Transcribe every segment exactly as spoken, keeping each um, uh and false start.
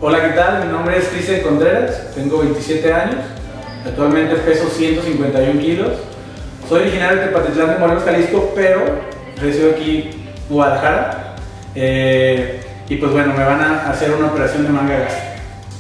Hola, ¿qué tal? Mi nombre es Cristian Contreras, tengo veintisiete años, actualmente peso ciento cincuenta y un kilos. Soy originario de Tepatitlán de Morelos, Jalisco, pero resido aquí en Guadalajara. Eh, y pues bueno, me van a hacer una operación de manga gástrica.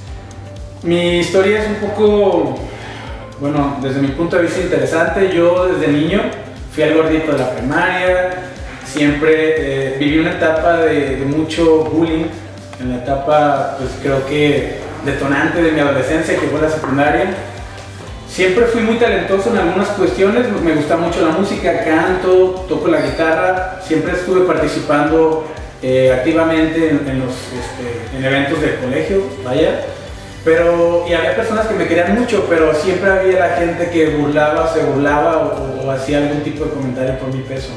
Mi historia es un poco, bueno, desde mi punto de vista interesante. Yo desde niño fui el gordito de la primaria, siempre eh, viví una etapa de, de mucho bullying, en la etapa, pues creo que detonante de mi adolescencia, que fue la secundaria. Siempre fui muy talentoso en algunas cuestiones, me gusta mucho la música, canto, toco la guitarra, siempre estuve participando eh, activamente en, en, los, este, en eventos del colegio, vaya. Pero, y había personas que me querían mucho, pero siempre había la gente que burlaba, se burlaba o, o hacía algún tipo de comentario por mi peso.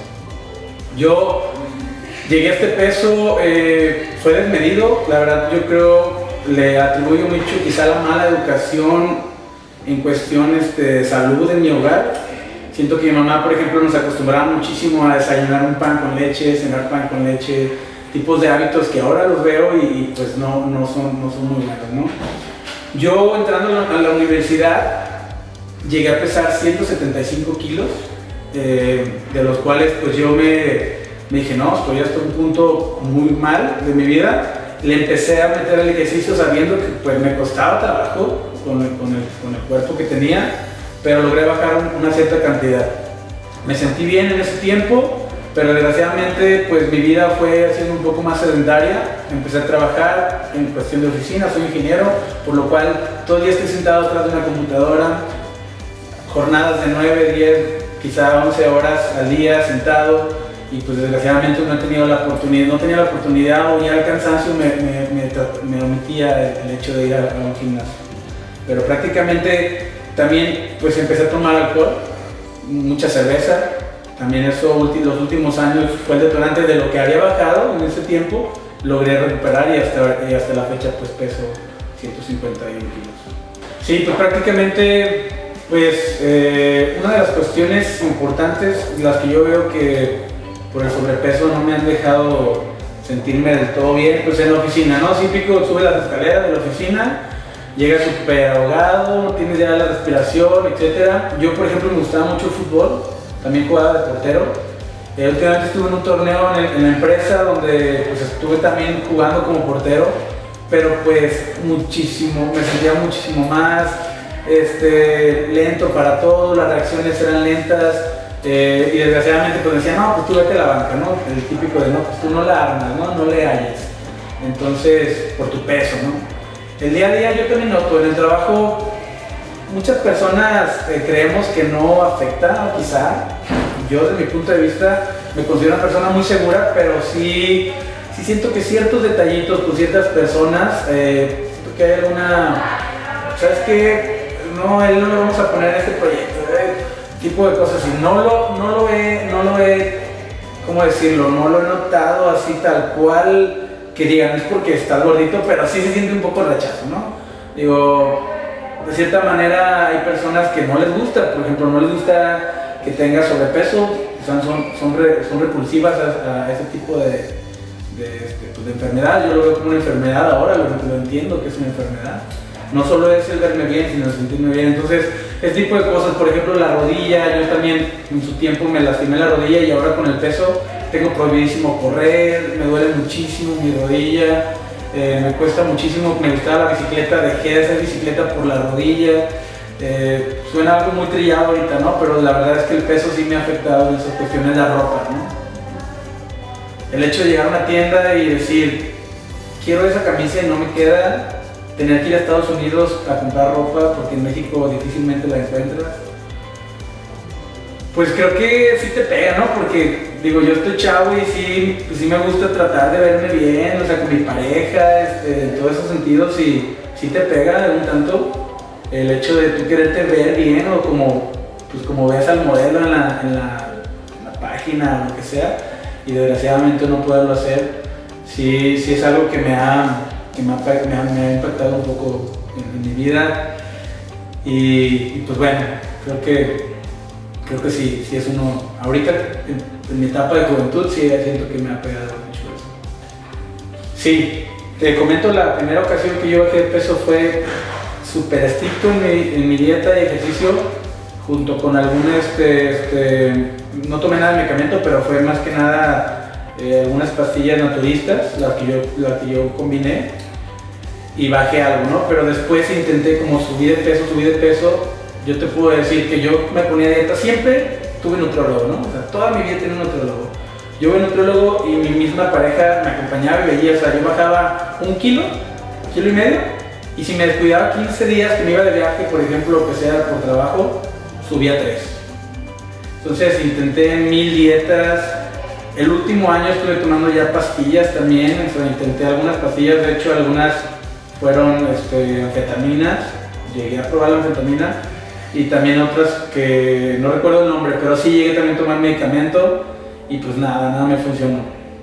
Yo llegué a este peso, eh, fue desmedido, la verdad yo creo, le atribuyo mucho quizá la mala educación en cuestiones de salud en mi hogar. Siento que mi mamá, por ejemplo, nos acostumbraba muchísimo a desayunar un pan con leche, cenar pan con leche, tipos de hábitos que ahora los veo y, y pues no, no, son, no son muy buenos, ¿no? Yo entrando a la, a la universidad llegué a pesar ciento setenta y cinco kilos, eh, de los cuales pues yo me Me dije, no, estoy hasta un punto muy mal de mi vida. Le empecé a meter el ejercicio sabiendo que pues, me costaba trabajo con el, con, el, con el cuerpo que tenía, pero logré bajar una cierta cantidad. Me sentí bien en ese tiempo, pero desgraciadamente pues, mi vida fue siendo un poco más sedentaria. Empecé a trabajar en cuestión de oficina, soy ingeniero, por lo cual todo el día estoy sentado atrás de una computadora, jornadas de nueve, diez, quizá once horas al día sentado. Y pues desgraciadamente no he tenido la oportunidad, no tenía la oportunidad o ya el cansancio me, me, me, me omitía el, el hecho de ir a, a un gimnasio. Pero prácticamente también pues empecé a tomar alcohol, mucha cerveza, también eso los últimos años fue el detonante de lo que había bajado en ese tiempo, logré recuperar y hasta, y hasta la fecha pues peso ciento cincuenta y un kilos. Sí, pues prácticamente pues eh, una de las cuestiones importantes, las que yo veo que por el sobrepeso no me han dejado sentirme del todo bien, pues en la oficina, ¿no? Típico, sube las escaleras de la oficina, llega súper ahogado, tienes ya la respiración, etcétera. Yo, por ejemplo, me gustaba mucho el fútbol, también jugaba de portero. Eh, últimamente estuve en un torneo en, el, en la empresa donde pues, estuve también jugando como portero, pero pues muchísimo, me sentía muchísimo más este, lento para todo, las reacciones eran lentas. Eh, y desgraciadamente pues decían, no, pues tú vete a la banca, ¿no? El típico de, no, pues tú no la armas, ¿no? No le halles. Entonces, por tu peso, ¿no? El día a día yo también noto, en el trabajo, muchas personas eh, creemos que no afecta, o quizá, yo desde mi punto de vista me considero una persona muy segura, pero sí, sí siento que ciertos detallitos con ciertas personas, eh, siento que hay alguna, ¿sabes qué? No, él no lo vamos a poner en este proyecto, ¿eh? Tipo de cosas, y no lo, no lo he, no lo he, ¿cómo decirlo? No lo he notado así tal cual, que digan, es porque está gordito, pero sí se siente un poco rechazo, ¿no? Digo, de cierta manera hay personas que no les gusta, por ejemplo, no les gusta que tenga sobrepeso, son, son, son, re, son repulsivas a, a ese tipo de, de, este, pues de enfermedad. Yo lo veo como una enfermedad ahora, lo, lo entiendo que es una enfermedad. No solo es el verme bien, sino el sentirme bien. Entonces, este tipo de cosas, por ejemplo, la rodilla, yo también en su tiempo me lastimé la rodilla y ahora con el peso tengo prohibidísimo correr, me duele muchísimo mi rodilla, eh, me cuesta muchísimo, me gustaba la bicicleta, dejé de hacer bicicleta por la rodilla. Eh, suena algo muy trillado ahorita, ¿no? Pero la verdad es que el peso sí me ha afectado en esas cuestiones de la ropa, ¿no? El hecho de llegar a una tienda y decir, quiero esa camisa y no me queda, tener que ir a Estados Unidos a comprar ropa porque en México difícilmente la encuentras, pues creo que sí te pega, ¿no? Porque digo, yo estoy chavo y sí, pues sí me gusta tratar de verme bien, o sea, con mi pareja, este, en todos esos sentidos, y sí te pega un tanto el hecho de tú quererte ver bien o como, pues como ves al modelo en la, en la, en la página o lo que sea, y desgraciadamente no poderlo hacer, sí, sí es algo que me ha... que me ha, me, ha, me ha impactado un poco en, en mi vida y, y pues bueno, creo que, creo que sí, sí es uno, ahorita en, en mi etapa de juventud sí siento que me ha pegado mucho eso. Sí, Te comento, la primera ocasión que yo bajé de peso fue súper estricto en mi, en mi dieta de ejercicio, junto con algún, este, este, no tomé nada de medicamento, pero fue más que nada eh, algunas pastillas naturistas, las que, yo, las que yo combiné, y bajé algo, ¿no? Pero después intenté como subir de peso, subir de peso. Yo te puedo decir que yo me ponía dieta, siempre tuve nutriólogo, ¿no? O sea, toda mi vida tenía un nutriólogo. Yo voy a nutriólogo y mi misma pareja me acompañaba y veía, o sea, yo bajaba un kilo, kilo y medio, y si me descuidaba quince días que me iba de viaje, por ejemplo, lo que sea por trabajo, subía tres. Entonces intenté mil dietas. El último año estuve tomando ya pastillas también, o sea, intenté algunas pastillas, de hecho algunas fueron este, anfetaminas, llegué a probar la anfetamina, y también otras que no recuerdo el nombre, pero sí llegué también a tomar medicamento. Y pues nada, nada me funcionó.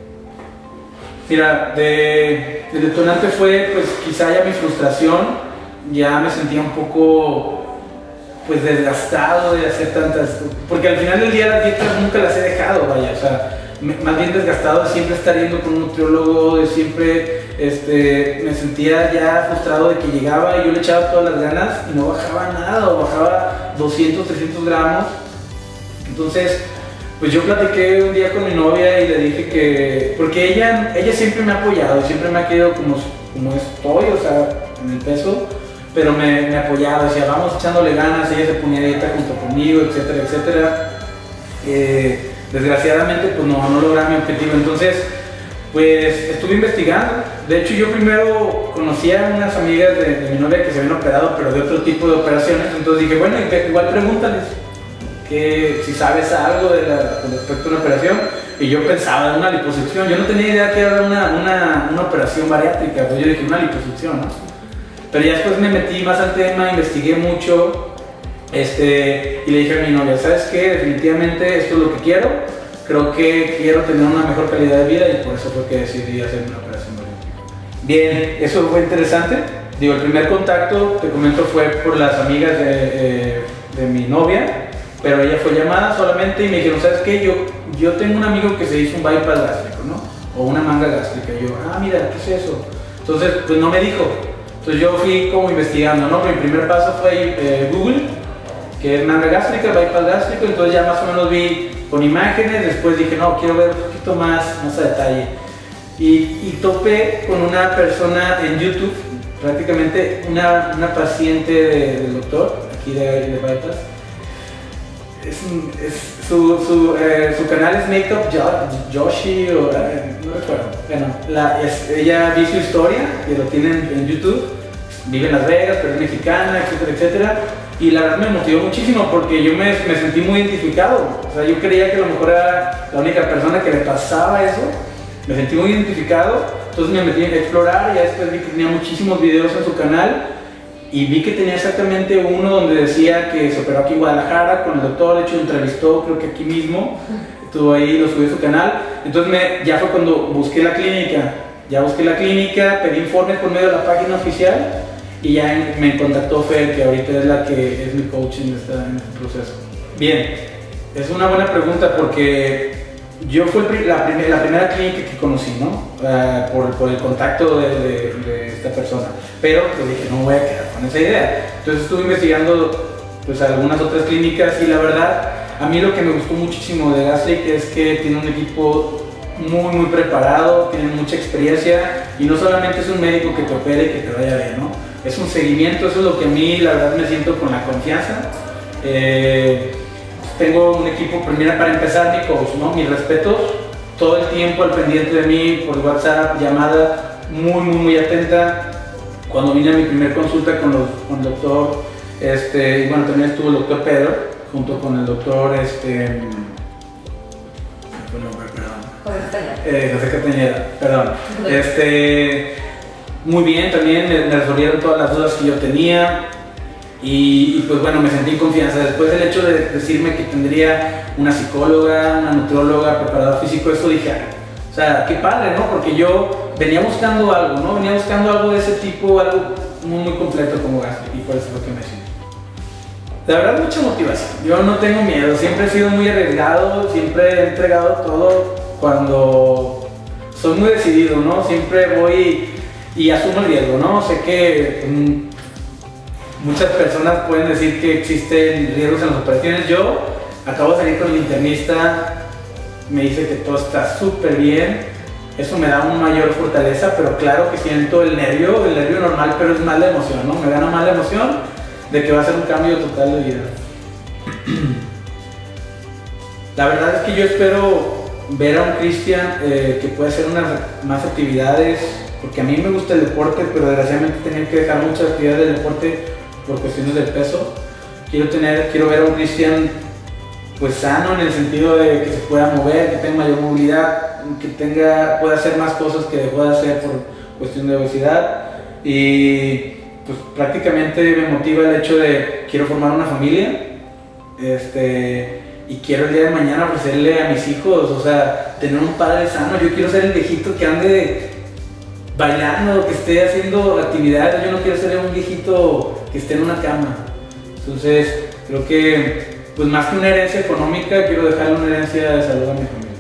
Mira, de, el detonante fue pues quizá ya mi frustración, ya me sentía un poco pues desgastado de hacer tantas, porque al final del día las dietas nunca las he dejado, vaya, o sea, me, más bien desgastado de siempre estar yendo con un nutriólogo, de siempre, este, me sentía ya frustrado de que llegaba y yo le echaba todas las ganas y no bajaba nada, o bajaba doscientos, trescientos gramos, entonces pues yo platiqué un día con mi novia y le dije que, porque ella, ella siempre me ha apoyado, siempre me ha querido como, como estoy, o sea, en el peso, pero me, me apoyaba, decía, vamos echándole ganas, ella se ponía a dieta junto conmigo, etcétera, etcétera. Eh, desgraciadamente, pues no, no logré mi objetivo, entonces, pues estuve investigando. De hecho, yo primero conocí a unas amigas de, de mi novia que se habían operado, pero de otro tipo de operaciones, entonces dije, bueno, igual pregúntales. Que si sabes algo de la, con respecto a una operación, y yo pensaba en una liposucción, yo no tenía idea que era una, una, una operación bariátrica, pues yo dije una liposucción, ¿no? Pero ya después me metí más al tema, investigué mucho, este, y le dije a mi novia, ¿sabes qué? Definitivamente esto es lo que quiero, creo que quiero tener una mejor calidad de vida y por eso fue que decidí hacer una operación bariátrica. Bien, eso fue interesante, digo, el primer contacto, te comento, fue por las amigas de, eh, de mi novia, pero ella fue llamada solamente y me dijeron, ¿sabes qué? Yo, yo tengo un amigo que se hizo un bypass gástrico, ¿no? O una manga gástrica. Y yo, ah, mira, ¿qué es eso? Entonces, pues no me dijo. Entonces yo fui como investigando, ¿no? Mi primer paso fue eh, Google, que es manga gástrica, bypass gástrico. Entonces ya más o menos vi con imágenes, después dije, no, quiero ver un poquito más, más a detalle. Y, y topé con una persona en YouTube, prácticamente una, una paciente de, del doctor, aquí de, de bypass. Es, es, su, su, eh, su canal es Makeup Joshi, o eh, no recuerdo. Bueno, la, es, ella vi su historia, que lo tienen en YouTube, vive en Las Vegas, pero es mexicana, etcétera, etcétera. Y la verdad me motivó muchísimo porque yo me, me sentí muy identificado. O sea, yo creía que a lo mejor era la única persona que le pasaba eso. Me sentí muy identificado, entonces me metí a explorar y ya después vi que tenía muchísimos videos en su canal. Y vi que tenía exactamente uno donde decía que se operó aquí en Guadalajara con el doctor, de hecho lo entrevistó creo que aquí mismo, estuvo ahí, lo subió a su canal. Entonces me, ya fue cuando busqué la clínica, ya busqué la clínica, pedí informes por medio de la página oficial y ya en, me contactó Fer, que ahorita es la que es mi coach en, esta, en este proceso. Bien, es una buena pregunta porque yo fui la, primer, la primera clínica que conocí, ¿no? Uh, por, por el contacto de, de, de esta persona. Pero pues dije, no voy a quedar con esa idea. Entonces estuve investigando pues, algunas otras clínicas y la verdad, a mí lo que me gustó muchísimo de Gastric es que tiene un equipo muy, muy preparado, tiene mucha experiencia y no solamente es un médico que te opere y que te vaya bien, ¿no? Es un seguimiento, eso es lo que a mí la verdad me siento con la confianza. Eh, Tengo un equipo, primero para empezar, mi coach, ¿no? Mis respetos, todo el tiempo al pendiente de mí, por WhatsApp, llamada, muy, muy, muy atenta. Cuando vine a mi primer consulta con, los, con el doctor, este, y bueno, también estuvo el doctor Pedro, junto con el doctor, este, bueno, perdón, eh, José Castañeda, perdón, este, muy bien, también me, me resolvieron todas las dudas que yo tenía. Y, y pues bueno, me sentí en confianza. Después del hecho de decirme que tendría una psicóloga, una nutrióloga, preparador físico, eso dije, o sea, qué padre, ¿no? Porque yo venía buscando algo, ¿no? Venía buscando algo de ese tipo, algo muy, muy completo como Gastric, y por eso es lo que me siento. La verdad, mucha motivación. Yo no tengo miedo, siempre he sido muy arriesgado, siempre he entregado todo cuando soy muy decidido, ¿no? Siempre voy y asumo el riesgo, ¿no? Sé que um, muchas personas pueden decir que existen riesgos en las operaciones. Yo acabo de salir con el internista, me dice que todo está súper bien, eso me da una mayor fortaleza, pero claro que siento el nervio, el nervio normal, pero es más la emoción, ¿no? Me gana más la emoción de que va a ser un cambio total de vida. La verdad es que yo espero ver a un Cristian eh, que pueda hacer unas más actividades, porque a mí me gusta el deporte, pero desgraciadamente he tenido que dejar muchas actividades del deporte por cuestiones del peso. Quiero, tener, quiero ver a un Cristian pues sano, en el sentido de que se pueda mover, que tenga mayor movilidad, que tenga, pueda hacer más cosas que dejó de hacer por cuestión de obesidad. Y pues prácticamente me motiva el hecho de quiero formar una familia, este, y quiero el día de mañana ofrecerle a mis hijos, o sea, tener un padre sano. Yo quiero ser el viejito que ande bailando, que esté haciendo actividades. Yo no quiero ser un viejito que esté en una cama. Entonces creo que pues más que una herencia económica, quiero dejarle una herencia de salud a mi familia.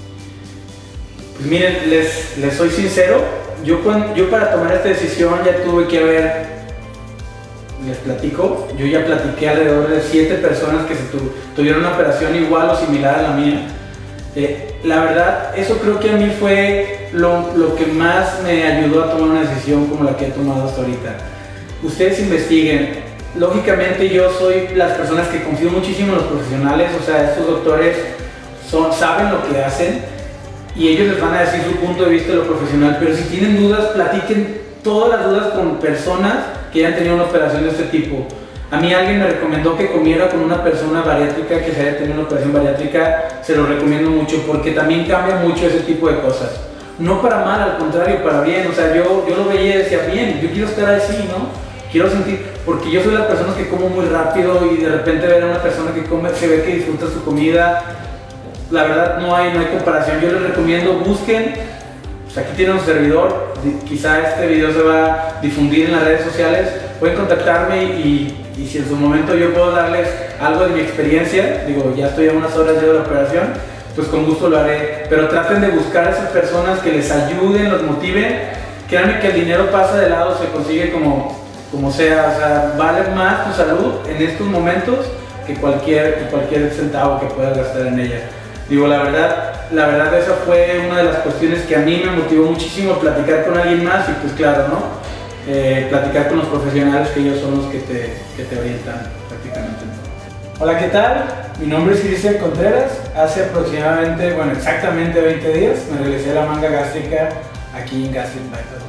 Pues miren, les, les soy sincero, yo, cuando, yo para tomar esta decisión ya tuve que haber, les platico, yo ya platiqué alrededor de siete personas que se tu, tuvieron una operación igual o similar a la mía. Eh, la verdad, eso creo que a mí fue lo, lo que más me ayudó a tomar una decisión como la que he tomado hasta ahorita. Ustedes investiguen. Lógicamente yo soy las personas que confío muchísimo en los profesionales, o sea, estos doctores son, saben lo que hacen y ellos les van a decir su punto de vista de lo profesional, pero si tienen dudas, platiquen todas las dudas con personas que hayan tenido una operación de este tipo. A mí alguien me recomendó que comiera con una persona bariátrica que se haya tenido una operación bariátrica, se lo recomiendo mucho porque también cambia mucho ese tipo de cosas. No para mal, al contrario, para bien, o sea, yo, yo lo veía y decía, bien, yo quiero estar así, ¿no? Quiero sentir, porque yo soy la persona que como muy rápido y de repente ver a una persona que come, se ve que disfruta su comida, la verdad no hay, no hay comparación. Yo les recomiendo, busquen, pues aquí tienen un servidor, quizá este video se va a difundir en las redes sociales, pueden contactarme y, y si en su momento yo puedo darles algo de mi experiencia, digo, ya estoy a unas horas ya de la operación, pues con gusto lo haré, pero traten de buscar a esas personas que les ayuden, los motiven. Créanme que el dinero pasa de lado, se consigue como como sea, o sea, vale más tu salud en estos momentos que cualquier, que cualquier centavo que puedas gastar en ella. Digo, la verdad, la verdad esa fue una de las cuestiones que a mí me motivó muchísimo, platicar con alguien más y pues claro, ¿no? Eh, platicar con los profesionales que ellos son los que te, que te orientan prácticamente. Hola, ¿qué tal? Mi nombre es Cristian Contreras. Hace aproximadamente, bueno, exactamente veinte días me realicé la manga gástrica aquí en Gastric Bypass.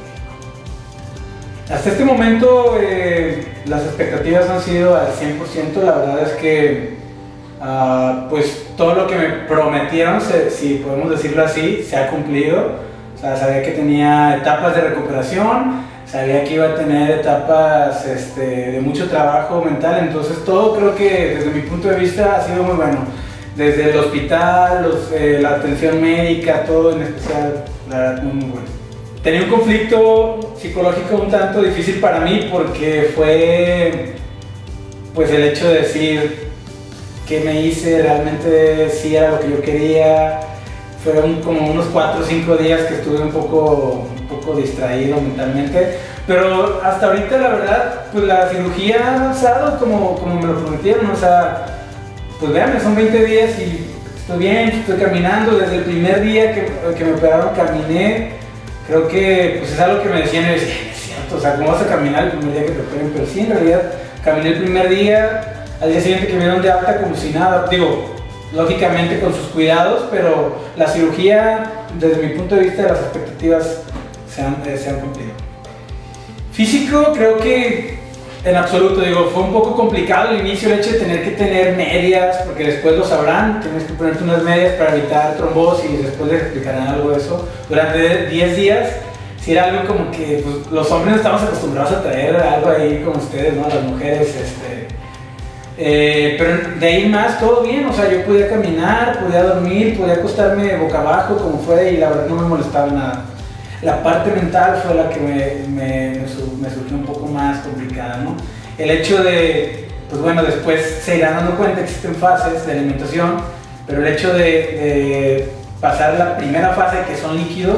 Hasta este momento eh, las expectativas han sido al cien por ciento. La verdad es que uh, pues todo lo que me prometieron, se, si podemos decirlo así, se ha cumplido. O sea, sabía que tenía etapas de recuperación, sabía que iba a tener etapas este, de mucho trabajo mental, entonces todo creo que desde mi punto de vista ha sido muy bueno. Desde el hospital, los, eh, la atención médica, todo en especial, la verdad muy, muy bueno. Tenía un conflicto psicológico un tanto difícil para mí porque fue pues el hecho de decir qué me hice, realmente si era lo que yo quería. Fueron como unos cuatro o cinco días que estuve un poco, un poco distraído mentalmente, pero hasta ahorita la verdad pues la cirugía ha avanzado como, como me lo prometieron, o sea, pues véanme, son veinte días y estoy bien, estoy caminando. Desde el primer día que, que me operaron caminé. Creo que pues es algo que me decían y decía, es cierto, o sea, ¿cómo vas a caminar el primer día que te operen? Pero sí, en realidad, caminé el primer día, al día siguiente que me dieron de alta como si nada, digo, lógicamente con sus cuidados, pero la cirugía, desde mi punto de vista, las expectativas se han, eh, se han cumplido. Físico, creo que en absoluto, digo, fue un poco complicado al inicio el hecho de tener que tener medias, porque después lo sabrán, tienes que ponerte unas medias para evitar trombosis y después les explicarán algo de eso. Durante diez días, si era algo como que pues, los hombres no estamos acostumbrados a traer algo ahí con ustedes, ¿no? Las mujeres, este... Eh, pero de ahí más todo bien, o sea, yo podía caminar, podía dormir, podía acostarme boca abajo como fuera y la verdad no me molestaba nada. La parte mental fue la que me, me, me surgió un poco más complicada, ¿no? El hecho de, pues bueno, después se irán dando cuenta que existen fases de alimentación, pero el hecho de, de pasar la primera fase, que son líquidos,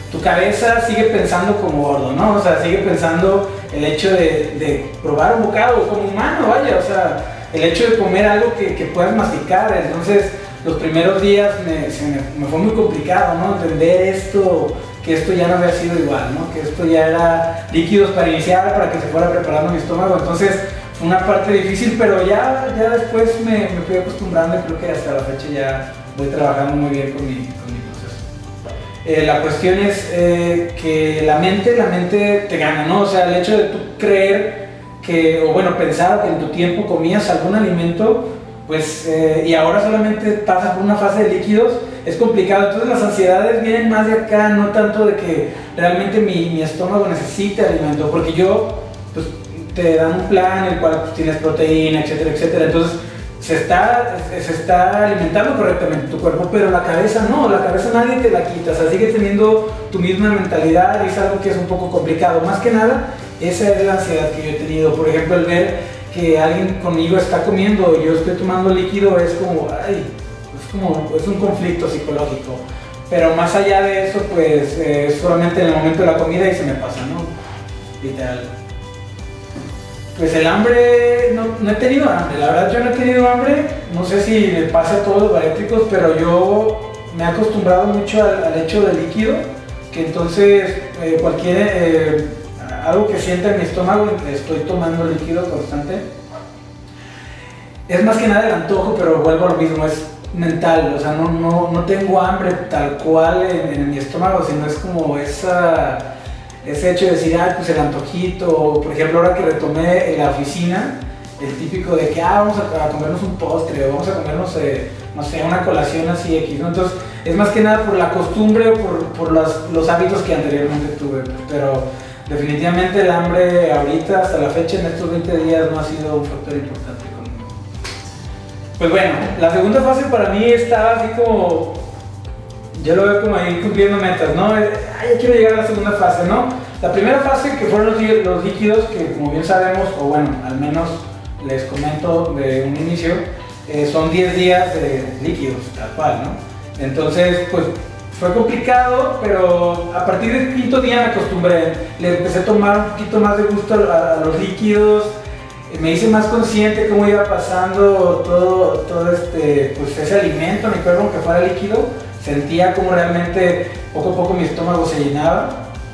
tu cabeza sigue pensando como gordo, ¿no? O sea, sigue pensando el hecho de, de probar un bocado como humano, vaya, o sea, el hecho de comer algo que, que puedas masticar. Entonces, los primeros días me, se me, me fue muy complicado, ¿no? Entender esto, que esto ya no había sido igual, ¿no? Que esto ya era líquidos para iniciar, para que se fuera preparando mi estómago. Entonces, fue una parte difícil, pero ya, ya después me, me fui acostumbrando y creo que hasta la fecha ya voy trabajando muy bien con mi, con mi proceso. Eh, la cuestión es eh, que la mente, la mente te gana, ¿no? O sea, el hecho de tú creer que, o bueno, pensar que en tu tiempo comías algún alimento, pues, eh, y ahora solamente pasas por una fase de líquidos, es complicado. Entonces las ansiedades vienen más de acá, no tanto de que realmente mi, mi estómago necesite alimento, porque yo, pues, te dan un plan en el cual pues, tienes proteína, etcétera, etcétera. Entonces se está, se está alimentando correctamente tu cuerpo, pero la cabeza no, la cabeza nadie te la quita, o sea, sigues teniendo tu misma mentalidad y es algo que es un poco complicado. Más que nada, esa es la ansiedad que yo he tenido. Por ejemplo, el ver que alguien conmigo está comiendo y yo estoy tomando líquido es como, ay, es como, es un conflicto psicológico. Pero más allá de eso, pues, eh, solamente en el momento de la comida y se me pasa, ¿no? Literal. Pues el hambre, no, no he tenido hambre, la verdad yo no he tenido hambre, no sé si le pasa a todos los bariátricos, pero yo me he acostumbrado mucho al, al hecho del líquido, que entonces eh, cualquier, eh, algo que sienta en mi estómago, estoy tomando líquido constante. Es más que nada el antojo, pero vuelvo a lo mismo, es mental, o sea, no, no, no tengo hambre tal cual en, en mi estómago, sino es como esa... ese hecho de decir, ah, pues el antojito, por ejemplo, ahora que retomé en la oficina, el típico de que, ah, vamos a, a comernos un postre, o vamos a comernos, eh, no sé, una colación así X, ¿no? Entonces, es más que nada por la costumbre o por, por los, los hábitos que anteriormente tuve, pero definitivamente el hambre ahorita, hasta la fecha, en estos veinte días, no ha sido un factor importante conmigo. Pues bueno, la segunda fase para mí estaba así como... yo lo veo como ahí cumpliendo metas, ¿no? Ay, ya quiero llegar a la segunda fase, ¿no? La primera fase, que fueron los, los líquidos, que como bien sabemos, o bueno, al menos les comento de un inicio, eh, son diez días de líquidos, tal cual, ¿no? Entonces, pues, fue complicado, pero a partir del quinto día me acostumbré. Le empecé a tomar un poquito más de gusto a, a los líquidos, me hice más consciente cómo iba pasando todo, todo este, pues, ese alimento, mi cuerpo, aunque fuera líquido. Sentía como realmente poco a poco mi estómago se llenaba.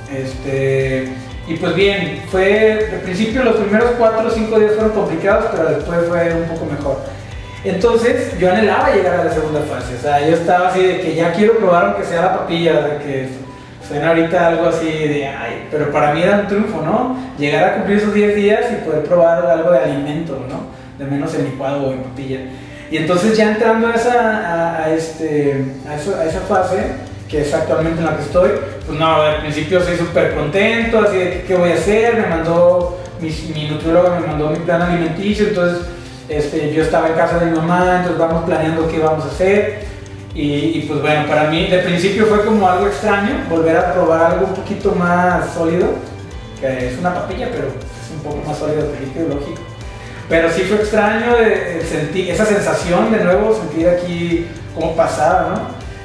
Este, y pues bien, fue, de principio los primeros cuatro o cinco días fueron complicados, pero después fue un poco mejor. Entonces yo anhelaba llegar a la segunda fase, o sea, yo estaba así de que ya quiero probar aunque sea la papilla, de que suena ahorita algo así de ay, pero para mí era un triunfo, ¿no? Llegar a cumplir esos diez días y poder probar algo de alimento, ¿no? De menos en licuado o en papilla. Y entonces ya entrando a esa, a, a este, a, eso, a esa fase, que es actualmente en la que estoy, pues no, al principio soy súper contento, así de qué voy a hacer, me mandó, mi, mi nutrióloga me mandó mi plan alimenticio, entonces este, yo estaba en casa de mi mamá, entonces vamos planeando qué vamos a hacer. Y, y pues bueno, para mí de principio fue como algo extraño, volver a probar algo un poquito más sólido, que es una papilla, pero es un poco más sólido que el líquido, lógico. Pero sí fue extraño de sentir esa sensación de nuevo, sentir aquí cómo pasaba, ¿no?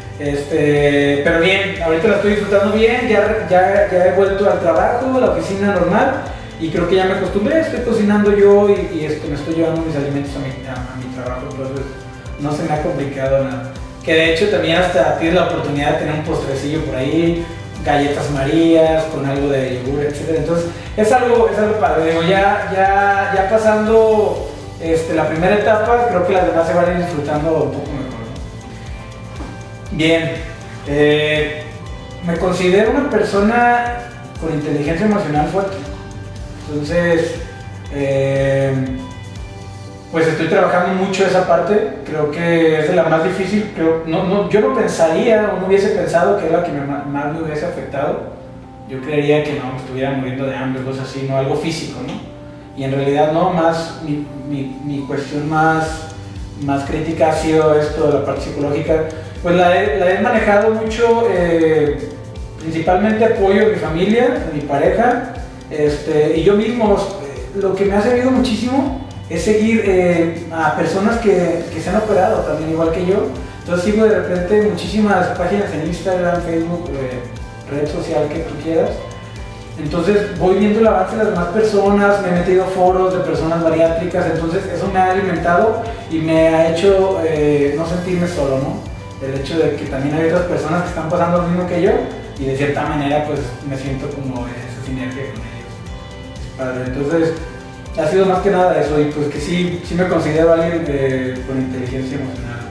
Este, pero bien, ahorita la estoy disfrutando bien, ya, ya, ya he vuelto al trabajo, a la oficina normal y creo que ya me acostumbré, estoy cocinando yo y, y este, me estoy llevando mis alimentos a mi, a, a mi trabajo, entonces no se me ha complicado nada. Que de hecho también hasta tienes la oportunidad de tener un postrecillo por ahí, galletas marías, con algo de yogur, etcétera. Entonces es algo, es algo padre. Digo, ya, ya, ya pasando este, la primera etapa, creo que las demás se van a ir disfrutando un poco mejor, ¿no? Bien, eh, me considero una persona con inteligencia emocional fuerte. Entonces, eh, pues estoy trabajando mucho esa parte, creo que es de la más difícil, creo, no, no, yo no pensaría o no hubiese pensado que era la que me, más me hubiese afectado, yo creería que no, me estuviera muriendo de hambre, cosas así, no, algo físico, ¿no? Y en realidad no, más, mi, mi, mi cuestión más, más crítica ha sido esto de la parte psicológica, pues la he, la he manejado mucho, eh, principalmente apoyo de mi familia, de mi pareja, este, y yo mismo, eh, lo que me ha servido muchísimo es seguir eh, a personas que, que se han operado también igual que yo. Entonces sigo de repente muchísimas páginas en Instagram, Facebook, eh, red social que tú quieras. Entonces voy viendo el avance de las demás personas, me he metido a foros de personas bariátricas, entonces eso me ha alimentado y me ha hecho eh, no sentirme solo, ¿no? El hecho de que también hay otras personas que están pasando lo mismo que yo y de cierta manera pues me siento como en esa sinergia con ellos. Es padre. Entonces ha sido más que nada eso y pues que sí, sí me considero alguien eh, con inteligencia emocional.